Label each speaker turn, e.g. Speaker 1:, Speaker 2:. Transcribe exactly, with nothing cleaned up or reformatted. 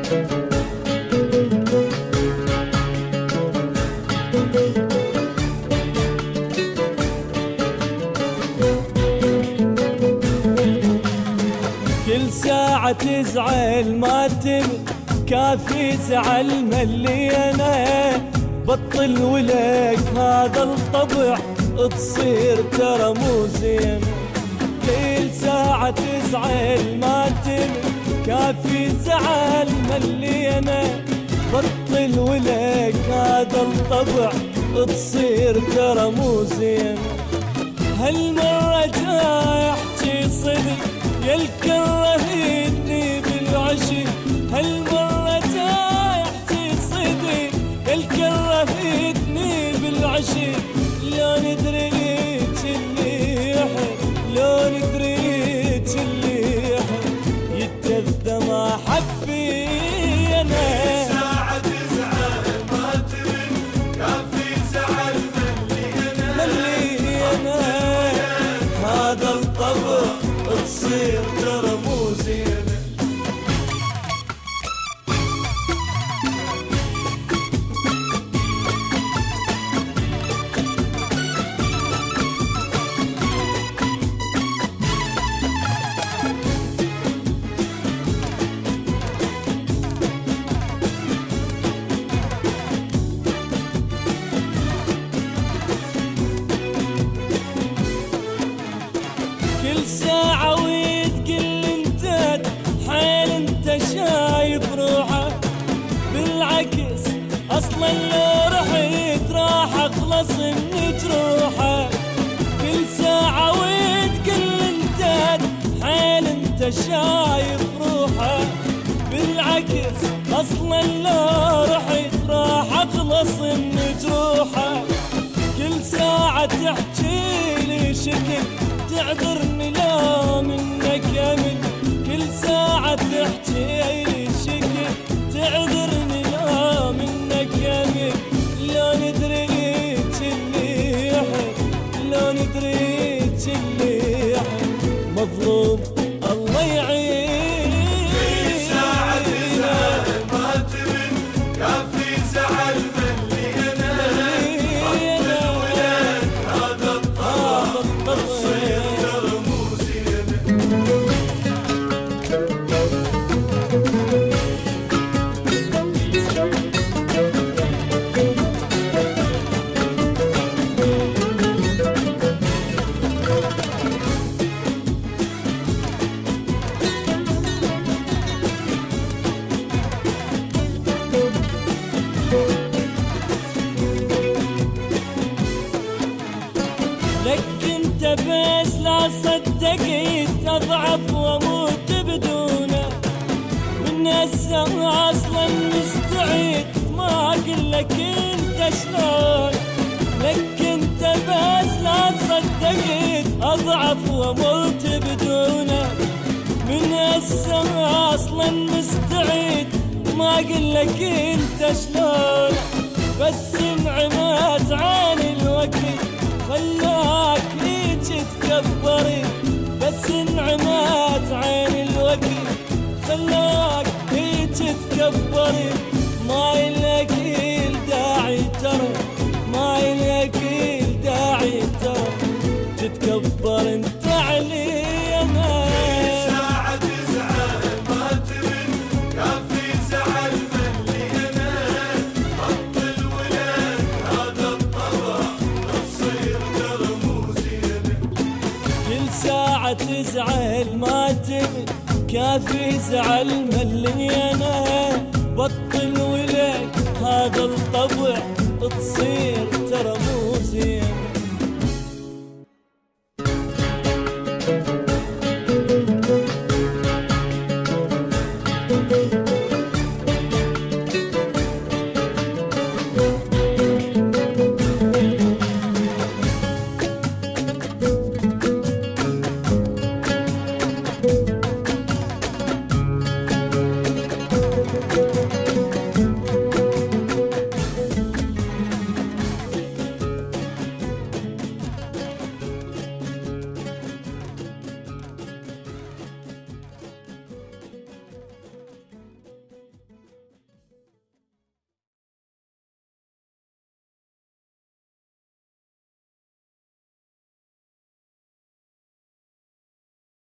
Speaker 1: كل ساعة تزعل ما تم كافي زعل ملينا، بطل ولك هذا الطبع تصير ترى مو زين. كل ساعة تزعل ما تم كافي زعل ملينا، بطل ولك هذا الطبع تصير ترى مو زين. هالمرة جاي احكي صدق يا الكرهتني بالعشي، هالمرة جاي احكي صدق يا الكرهتني بالعشي. لو ندريت اللي يحب لو ندريت اللي يحب يتذى ما حبي انا.
Speaker 2: ساعة تزعل ما ترن كافي زعل ملي انا
Speaker 1: ملي انا، هذا الطبع تصير ترى مو زينة. كل ساعة وتقل انت حيل انت شايف روحك، بالعكس اصلا لو رحت راح اخلص من جروحك. كل ساعة وتقل انت حيل انت شايف روحك، بالعكس اصلا لو رحت راح اخلص من جروحك. كل ساعة تحكي لي شكل تعذرني لا منك امل، كل ساعة تحكي لي شكل تعذرني لا منك امل. لو ندريت اللي يحب لو ندريت اللي يحب مظلوم الله يعين.
Speaker 2: كل ساعة تزعل ما ترن كافي زعل ملي انا، بطل ولك هذا الطبع تصير ترى مو زينة.
Speaker 1: لك انت بس لا صدقت اضعف واموت بدونه، من هسه اصلا مستعد ما اقول لك انت شلون. لك انت بس لا صدقت اضعف واموت بدونه، من هسه اصلا مستعد ما اقول لك انت شلون. بس انعمت عن الوقت خلاك هيج تكبري، بس انعمت عين الوقت خلاك هيج تكبري. ما إلك داعي ترى ما إلك داعي ترى تتكبر انت علينا.
Speaker 2: ساعة تزعل ما ترن كافي زعل ملي انا، بطل ولك هذا الطبع تصير ترى مو زينة.
Speaker 1: كل ساعة تزعل ما تبي كافي زعل ملينا، بطل ولك هذا الطبع تصير ترى مو زين.